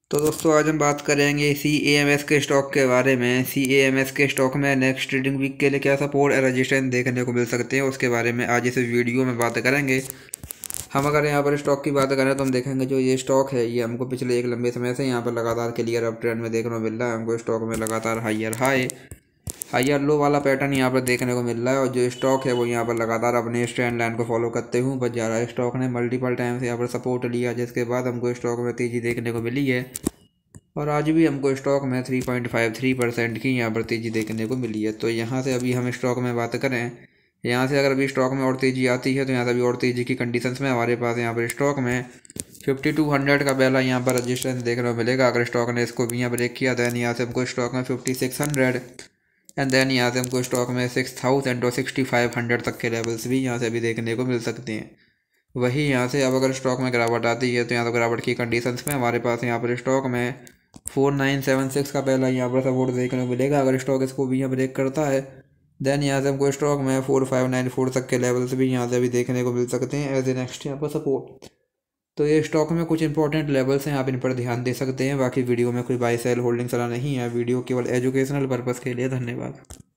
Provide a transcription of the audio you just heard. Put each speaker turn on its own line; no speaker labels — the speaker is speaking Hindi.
तो दोस्तों आज हम बात करेंगे CAMS के स्टॉक के बारे में। CAMS के स्टॉक में नेक्स्ट ट्रेडिंग वीक के लिए क्या सपोर्ट और रेजिस्टेंस देखने को मिल सकते हैं, उसके बारे में आज इस वीडियो में बात करेंगे। हम अगर यहाँ पर स्टॉक की बात करें तो हम देखेंगे जो ये स्टॉक है ये हमको पिछले एक लंबे समय से यहाँ पर लगातार क्लियर अप ट्रेंड में देखने को मिल रहा है। हमको स्टॉक में लगातार हायर लो वाला पैटर्न यहाँ पर देखने को मिल रहा है और जो स्टॉक है वो यहाँ पर लगातार अपने इस ट्रेंड लाइन को फॉलो करते हुए बच जा रहा है। स्टॉक ने मल्टीपल टाइम से यहाँ पर सपोर्ट लिया जिसके बाद हमको स्टॉक में तेज़ी देखने को मिली है और आज भी हमको स्टॉक में 3.53% की यहाँ पर तेज़ी देखने को मिली है। तो यहाँ से अभी हम स्टॉक में बात करें, यहाँ से अगर अभी स्टॉक में और तेज़ी आती है तो यहाँ से अभी और तेज़ी की कंडीशंस में हमारे पास यहाँ पर स्टॉक में 5200 का पहला यहाँ पर रजिस्टेंस देखने को मिलेगा। अगर स्टॉक ने इसको भी यहाँ ब्रेक किया दैन यहाँ से हमको स्टॉक में 5600 एंड देन यहाँ से हमको स्टॉक में 6000 और 6500 तक के लेवल्स भी यहाँ से अभी देखने को मिल सकते हैं। वही यहाँ से अब अगर स्टॉक में गिरावट आती है तो यहाँ तो गिरावट की कंडीशंस में हमारे पास यहाँ पर स्टॉक में 4976 का पहला यहाँ पर सपोर्ट देखने को मिलेगा। अगर स्टॉक इसको भी यहाँ ब्रेक करता है देन यहाँ से हमको स्टॉक में 4594 तक के लेवल्स भी यहाँ से अभी देखने को मिल सकते हैं एज ए नेक्स्ट यहाँ पर सपोर्ट। तो ये स्टॉक में कुछ इंपॉर्टेंट लेवल्स हैं, आप इन पर ध्यान दे सकते हैं। बाकी वीडियो में कोई बाय सेल होल्डिंग सलाह नहीं है, वीडियो केवल एजुकेशनल पर्पज़ के लिए। धन्यवाद।